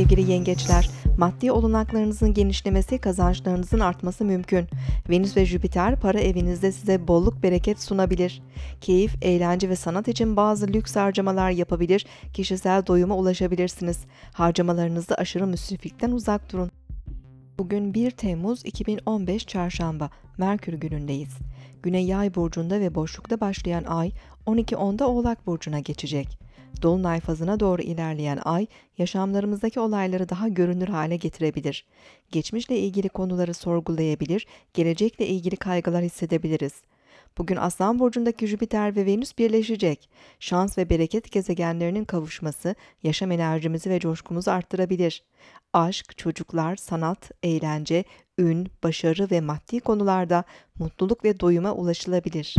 sevgili yengeçler, maddi olanaklarınızın genişlemesi, kazançlarınızın artması mümkün. Venüs ve Jüpiter para evinizde size bolluk bereket sunabilir. Keyif, eğlence ve sanat için bazı lüks harcamalar yapabilir, kişisel doyuma ulaşabilirsiniz. Harcamalarınızda aşırı müsriflikten uzak durun. Bugün 1 Temmuz 2015 Çarşamba, Merkür günündeyiz. Güne Yay burcunda ve boşlukta başlayan ay 12.10'da Oğlak burcuna geçecek. Dolunay fazına doğru ilerleyen ay, yaşamlarımızdaki olayları daha görünür hale getirebilir. Geçmişle ilgili konuları sorgulayabilir, gelecekle ilgili kaygılar hissedebiliriz. Bugün Aslan burcundaki Jüpiter ve Venüs birleşecek. Şans ve bereket gezegenlerinin kavuşması, yaşam enerjimizi ve coşkumuzu arttırabilir. Aşk, çocuklar, sanat, eğlence, ün, başarı ve maddi konularda mutluluk ve doyuma ulaşılabilir.